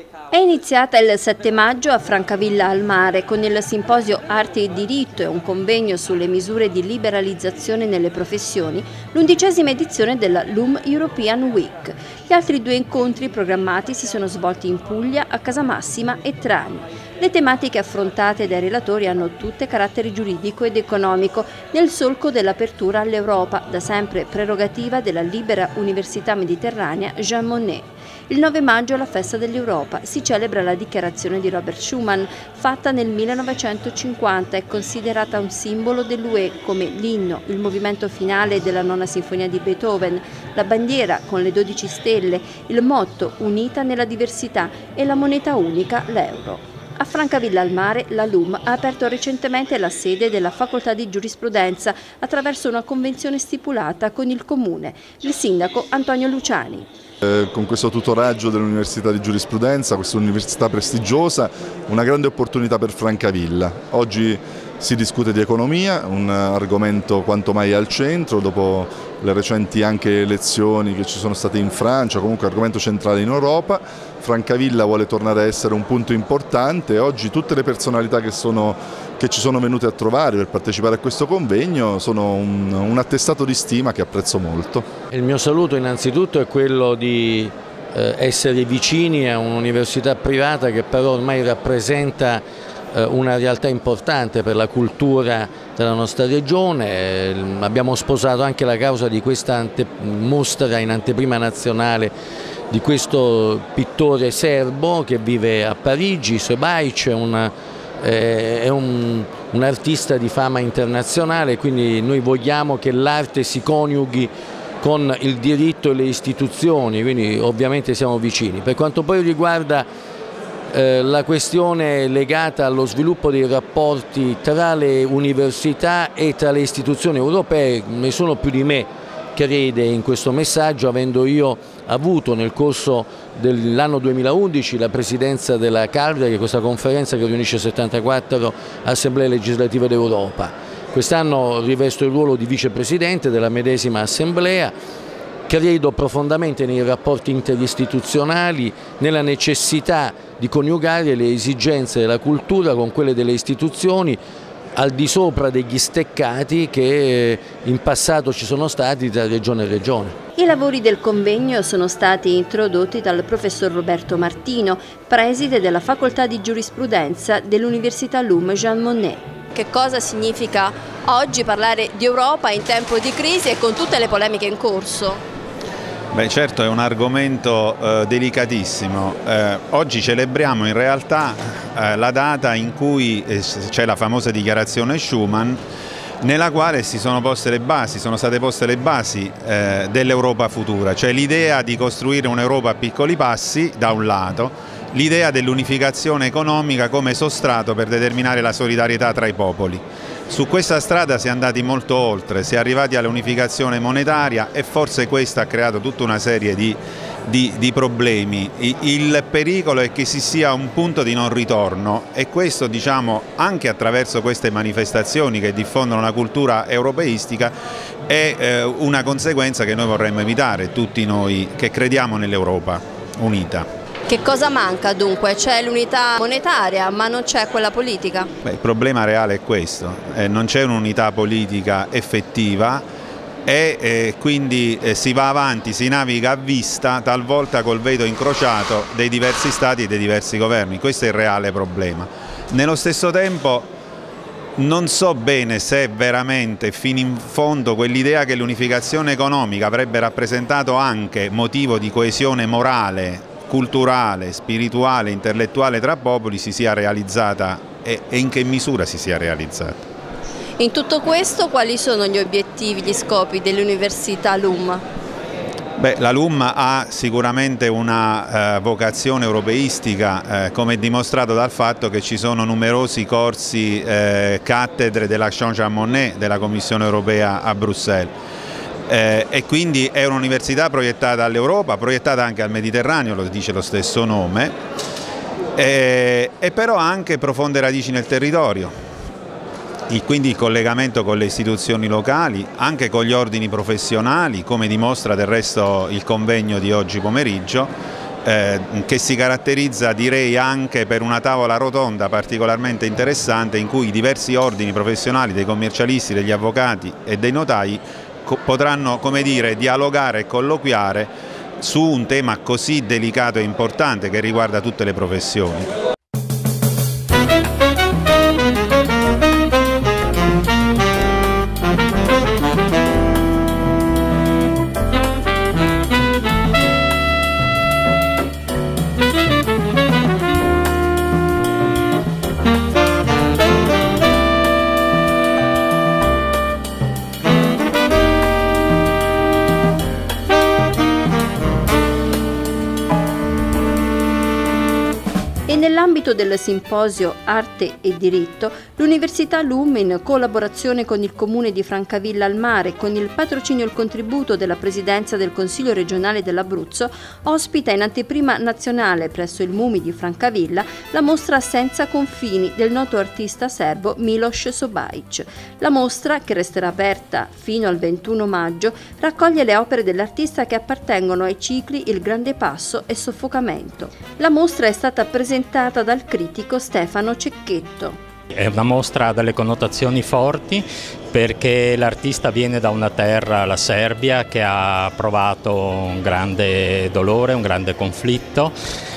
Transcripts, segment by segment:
È iniziata il 7 maggio a Francavilla al Mare con il simposio Arte e Diritto e un convegno sulle misure di liberalizzazione nelle professioni, l'11ª edizione della LUM European Week. Gli altri due incontri programmati si sono svolti in Puglia, a Casamassima e Trani. Le tematiche affrontate dai relatori hanno tutte carattere giuridico ed economico, nel solco dell'apertura all'Europa, da sempre prerogativa della libera Università Mediterranea Jean Monnet. Il 9 maggio, alla Festa dell'Europa, si celebra la dichiarazione di Robert Schuman, fatta nel 1950 e considerata un simbolo dell'UE, come l'inno, il movimento finale della Nona Sinfonia di Beethoven, la bandiera con le 12 stelle, il motto unita nella diversità e la moneta unica, l'euro. A Francavilla al Mare la LUM ha aperto recentemente la sede della Facoltà di Giurisprudenza attraverso una convenzione stipulata con il Comune. Il sindaco Antonio Luciani. Con questo tutoraggio dell'Università di Giurisprudenza, questa università prestigiosa, una grande opportunità per Francavilla. Oggi si discute di economia, un argomento quanto mai al centro dopo le recenti anche elezioni che ci sono state in Francia, comunque argomento centrale in Europa. Francavilla vuole tornare a essere un punto importante e oggi tutte le personalità che ci sono venute a trovare per partecipare a questo convegno sono un attestato di stima che apprezzo molto. Il mio saluto innanzitutto è quello di essere vicini a un'università privata che però ormai rappresenta una realtà importante per la cultura della nostra regione. Abbiamo sposato anche la causa di questa mostra in anteprima nazionale di questo pittore serbo che vive a Parigi, Sebaic, è un artista di fama internazionale, quindi noi vogliamo che l'arte si coniughi con il diritto e le istituzioni, quindi ovviamente siamo vicini. Per quanto poi riguarda la questione legata allo sviluppo dei rapporti tra le università e tra le istituzioni europee, nessuno più di me crede in questo messaggio, avendo io avuto nel corso dell'anno 2011 la presidenza della CALVE, che è questa conferenza che riunisce 74 assemblee legislative d'Europa. Quest'anno rivesto il ruolo di vicepresidente della medesima assemblea. Credo profondamente nei rapporti interistituzionali, nella necessità di coniugare le esigenze della cultura con quelle delle istituzioni, al di sopra degli steccati che in passato ci sono stati tra regione e regione. I lavori del convegno sono stati introdotti dal professor Roberto Martino, preside della Facoltà di Giurisprudenza dell'Università LUM Jean Monnet. Che cosa significa oggi parlare di Europa in tempo di crisi e con tutte le polemiche in corso? Beh, certo, è un argomento delicatissimo. Oggi celebriamo in realtà la data in cui c'è la famosa dichiarazione Schuman, nella quale sono state poste le basi dell'Europa futura, cioè l'idea di costruire un'Europa a piccoli passi da un lato, l'idea dell'unificazione economica come sostrato per determinare la solidarietà tra i popoli. Su questa strada si è andati molto oltre, si è arrivati all'unificazione monetaria e forse questo ha creato tutta una serie di problemi. Il pericolo è che si sia un punto di non ritorno e questo, diciamo, anche attraverso queste manifestazioni che diffondono la cultura europeistica è una conseguenza che noi vorremmo evitare, tutti noi che crediamo nell'Europa unita. Che cosa manca dunque? C'è l'unità monetaria ma non c'è quella politica? Beh, il problema reale è questo, non c'è un'unità politica effettiva e quindi si va avanti, si naviga a vista, talvolta col veto incrociato dei diversi stati e dei diversi governi, questo è il reale problema. Nello stesso tempo non so bene se veramente fino in fondo quell'idea che l'unificazione economica avrebbe rappresentato anche motivo di coesione morale, culturale, spirituale, intellettuale tra popoli si sia realizzata e in che misura si sia realizzata. In tutto questo quali sono gli obiettivi, gli scopi dell'Università LUM? Beh, la LUM ha sicuramente una vocazione europeistica, come è dimostrato dal fatto che ci sono numerosi corsi, cattedre dell'Action Jean Monnet della Commissione europea a Bruxelles. E quindi è un'università proiettata all'Europa, proiettata anche al Mediterraneo, lo dice lo stesso nome, e però ha anche profonde radici nel territorio, quindi il collegamento con le istituzioni locali, anche con gli ordini professionali, come dimostra del resto il convegno di oggi pomeriggio, che si caratterizza, direi, anche per una tavola rotonda particolarmente interessante in cui i diversi ordini professionali dei commercialisti, degli avvocati e dei notai potranno, come dire, dialogare e colloquiare su un tema così delicato e importante che riguarda tutte le professioni. E nell'ambito del simposio Arte e Diritto, l'Università LUM, in collaborazione con il Comune di Francavilla al Mare, con il patrocinio e il contributo della Presidenza del Consiglio regionale dell'Abruzzo, ospita in anteprima nazionale presso il MUMI di Francavilla la mostra Senza confini del noto artista serbo Miloš Sobajić. La mostra, che resterà aperta fino al 21 maggio, raccoglie le opere dell'artista che appartengono ai cicli Il Grande Passo e Soffocamento. La mostra è stata presentata dal critico Stefano Cecchetto. È una mostra dalle connotazioni forti perché l'artista viene da una terra, la Serbia, che ha provato un grande dolore, un grande conflitto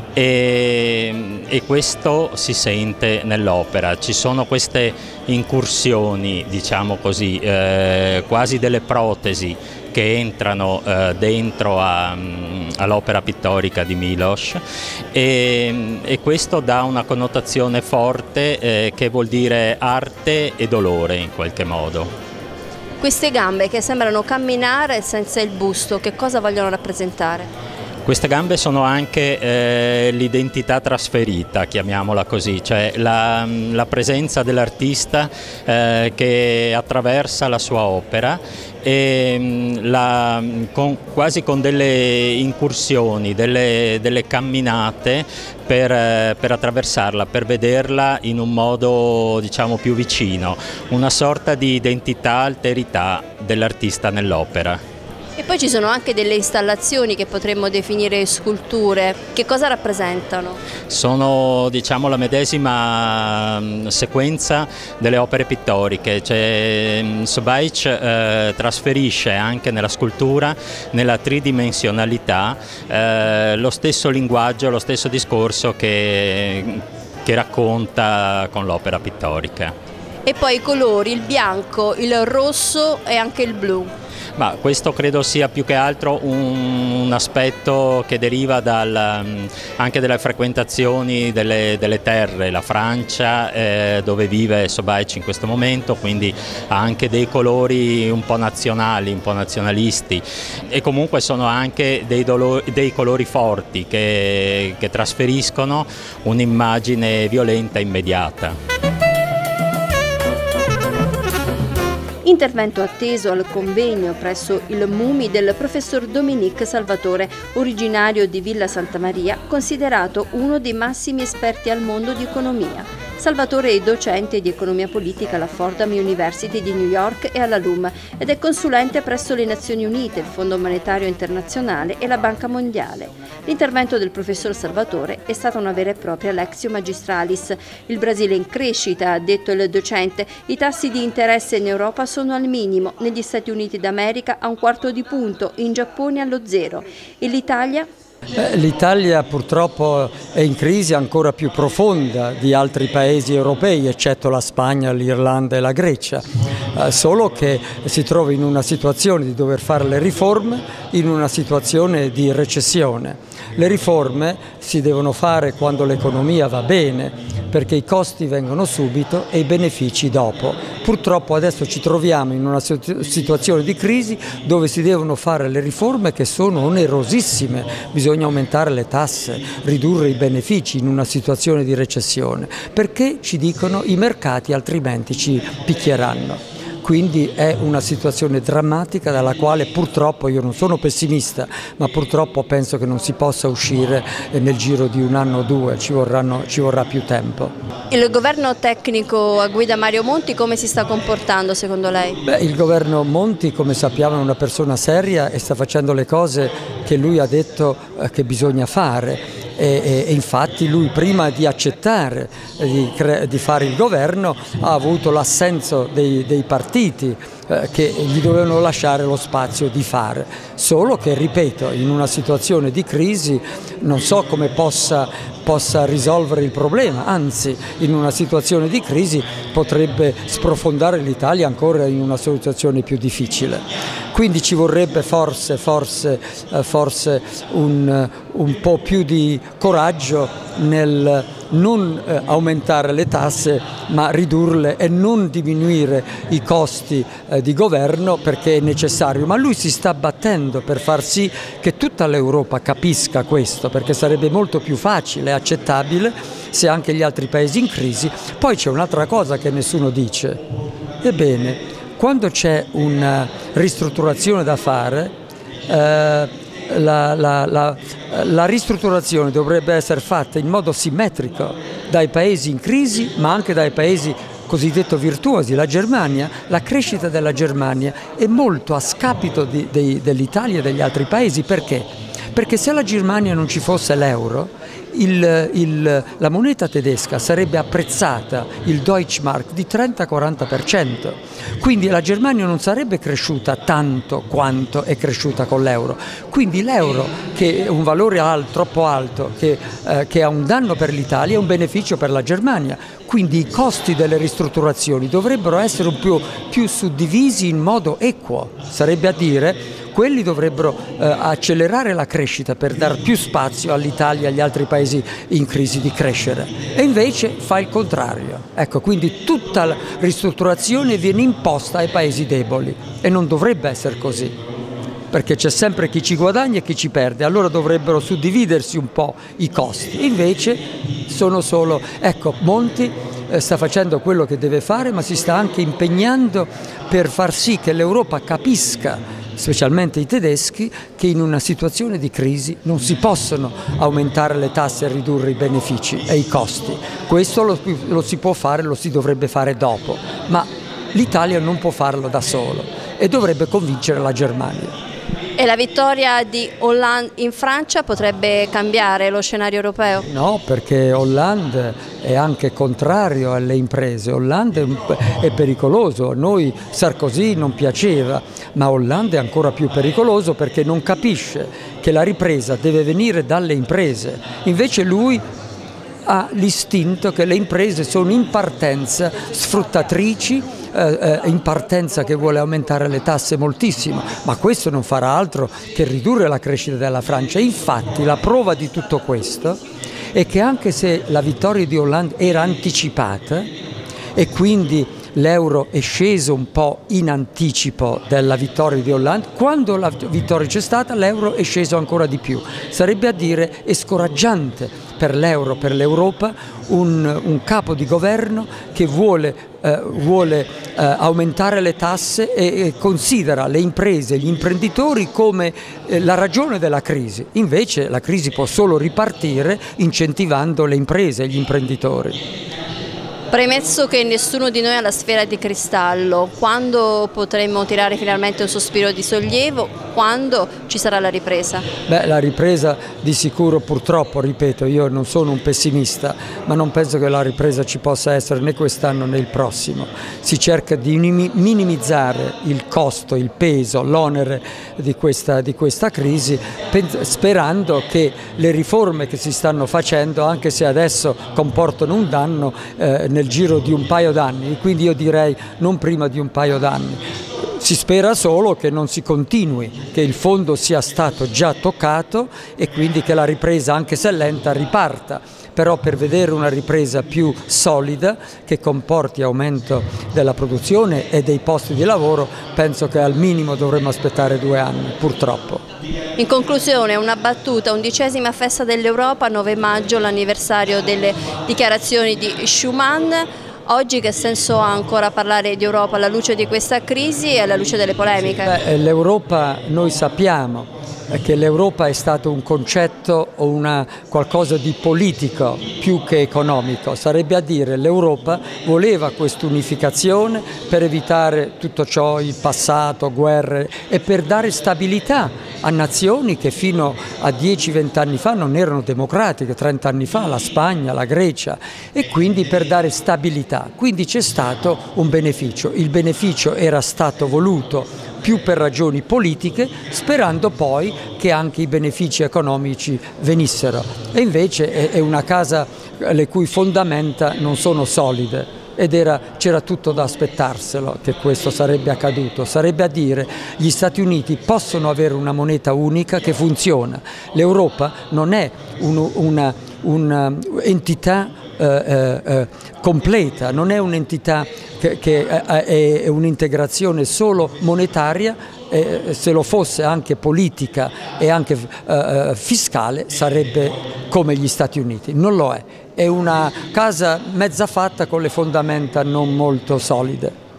e questo si sente nell'opera. Ci sono queste incursioni, diciamo così, quasi delle protesi che entrano dentro all'opera pittorica di Miloš e questo dà una connotazione forte che vuol dire arte e dolore in qualche modo. Queste gambe che sembrano camminare senza il busto, che cosa vogliono rappresentare? Queste gambe sono anche l'identità trasferita, chiamiamola così, cioè la presenza dell'artista che attraversa la sua opera e quasi con delle incursioni, delle camminate per attraversarla, per vederla in un modo, diciamo, più vicino, una sorta di identità, alterità dell'artista nell'opera. E poi ci sono anche delle installazioni che potremmo definire sculture. Che cosa rappresentano? Sono, diciamo, la medesima sequenza delle opere pittoriche, cioè, Sobajić trasferisce anche nella scultura, nella tridimensionalità, lo stesso linguaggio, lo stesso discorso che racconta con l'opera pittorica. E poi i colori, il bianco, il rosso e anche il blu. Ma questo credo sia più che altro un aspetto che deriva anche dalle frequentazioni delle terre, la Francia dove vive Sobajić in questo momento, quindi ha anche dei colori un po' nazionali, un po' nazionalisti e comunque sono anche dei colori forti che trasferiscono un'immagine violenta immediata. Intervento atteso al convegno presso il MUMI del professor Dominique Salvatore, originario di Villa Santa Maria, considerato uno dei massimi esperti al mondo di economia. Salvatore è docente di economia politica alla Fordham University di New York e alla LUM ed è consulente presso le Nazioni Unite, il Fondo Monetario Internazionale e la Banca Mondiale. L'intervento del professor Salvatore è stata una vera e propria lectio magistralis. Il Brasile è in crescita, ha detto il docente, i tassi di interesse in Europa sono al minimo, negli Stati Uniti d'America a 1/4 punto, in Giappone allo 0 e l'Italia? L'Italia purtroppo è in crisi ancora più profonda di altri paesi europei, eccetto la Spagna, l'Irlanda e la Grecia, solo che si trova in una situazione di dover fare le riforme in una situazione di recessione. Le riforme si devono fare quando l'economia va bene, perché i costi vengono subito e i benefici dopo. Purtroppo adesso ci troviamo in una situazione di crisi dove si devono fare le riforme che sono onerosissime, bisogna aumentare le tasse, ridurre i benefici in una situazione di recessione, perché ci dicono i mercati altrimenti ci picchieranno. Quindi è una situazione drammatica dalla quale purtroppo, io non sono pessimista, ma purtroppo penso che non si possa uscire nel giro di 1 anno o 2, ci vorrà più tempo. Il governo tecnico a guida Mario Monti come si sta comportando secondo lei? Il governo Monti, come sappiamo, è una persona seria e sta facendo le cose che lui ha detto che bisogna fare. E infatti lui, prima di accettare di fare il governo, ha avuto l'assenso dei partiti che gli dovevano lasciare lo spazio di fare, solo che, ripeto, in una situazione di crisi non so come possa risolvere il problema, anzi in una situazione di crisi potrebbe sprofondare l'Italia ancora in una situazione più difficile. Quindi ci vorrebbe forse un po' più di coraggio nel non aumentare le tasse, ma ridurle e non diminuire i costi di governo, perché è necessario. Ma lui si sta battendo per far sì che tutta l'Europa capisca questo, perché sarebbe molto più facile e accettabile se anche gli altri paesi in crisi. Poi c'è un'altra cosa che nessuno dice. Ebbene, quando c'è una ristrutturazione da fare, la ristrutturazione dovrebbe essere fatta in modo simmetrico dai paesi in crisi, ma anche dai paesi cosiddetto virtuosi. La Germania, la crescita della Germania è molto a scapito dell'Italia e degli altri paesi. Perché? Perché se la Germania non ci fosse l'euro, la moneta tedesca sarebbe apprezzata, il Deutschmark, di 30-40%. Quindi la Germania non sarebbe cresciuta tanto quanto è cresciuta con l'euro. Quindi l'euro, che è un valore troppo alto, che ha un danno per l'Italia, è un beneficio per la Germania. Quindi i costi delle ristrutturazioni dovrebbero essere più suddivisi in modo equo, sarebbe a dire quelli dovrebbero accelerare la crescita per dar più spazio all'Italia e agli altri paesi in crisi di crescere, e invece fa il contrario. Ecco, quindi tutta la ristrutturazione viene imposta ai paesi deboli e non dovrebbe essere così, perché c'è sempre chi ci guadagna e chi ci perde, allora dovrebbero suddividersi un po' i costi. Invece sono solo, ecco, Monti sta facendo quello che deve fare, ma si sta anche impegnando per far sì che l'Europa capisca, specialmente i tedeschi, che in una situazione di crisi non si possono aumentare le tasse e ridurre i benefici e i costi. Questo lo si può fare, lo si dovrebbe fare dopo, ma l'Italia non può farlo da solo e dovrebbe convincere la Germania. E la vittoria di Hollande in Francia potrebbe cambiare lo scenario europeo? No, perché Hollande è anche contrario alle imprese. Hollande è pericoloso. A noi Sarkozy non piaceva, ma Hollande è ancora più pericoloso perché non capisce che la ripresa deve venire dalle imprese. Invece lui ha l'istinto che le imprese sono in partenza sfruttatrici, in partenza che vuole aumentare le tasse moltissimo, ma questo non farà altro che ridurre la crescita della Francia. Infatti la prova di tutto questo è che anche se la vittoria di Hollande era anticipata e quindi l'euro è sceso un po' in anticipo della vittoria di Hollande, quando la vittoria c'è stata l'euro è sceso ancora di più. Sarebbe a dire è scoraggiante per l'euro, per l'Europa, un capo di governo che vuole aumentare le tasse e considera le imprese, gli imprenditori come la ragione della crisi. Invece la crisi può solo ripartire incentivando le imprese e gli imprenditori. Premesso che nessuno di noi ha la sfera di cristallo, quando potremo tirare finalmente un sospiro di sollievo? Quando ci sarà la ripresa? Beh, la ripresa di sicuro, purtroppo, ripeto, io non sono un pessimista, ma non penso che la ripresa ci possa essere né quest'anno né il prossimo. Si cerca di minimizzare il costo, il peso, l'onere di questa crisi, sperando che le riforme che si stanno facendo, anche se adesso comportano un danno, nel giro di un paio d'anni, quindi io direi non prima di un paio d'anni. Si spera solo che non si continui, che il fondo sia stato già toccato e quindi che la ripresa, anche se lenta, riparta. Però per vedere una ripresa più solida che comporti aumento della produzione e dei posti di lavoro, penso che al minimo dovremmo aspettare 2 anni, purtroppo. In conclusione, una battuta, 11ª festa dell'Europa, 9 maggio, l'anniversario delle dichiarazioni di Schuman. Oggi che senso ha ancora parlare di Europa alla luce di questa crisi e alla luce delle polemiche? L'Europa, noi sappiamo che l'Europa è stato un concetto o qualcosa di politico più che economico, sarebbe a dire l'Europa voleva quest'unificazione per evitare tutto ciò, il passato, guerre, e per dare stabilità a nazioni che fino a 10-20 anni fa non erano democratiche, 30 anni fa la Spagna, la Grecia, e quindi per dare stabilità. Quindi c'è stato un beneficio, il beneficio era stato voluto più per ragioni politiche, sperando poi che anche i benefici economici venissero. E invece è una casa le cui fondamenta non sono solide. Ed c'era tutto da aspettarselo che questo sarebbe accaduto, sarebbe a dire gli Stati Uniti possono avere una moneta unica che funziona, l'Europa non è un'entità completa, non è un'entità che è un'integrazione solo monetaria, se lo fosse anche politica e anche fiscale sarebbe come gli Stati Uniti, non lo è una casa mezza fatta con le fondamenta non molto solide.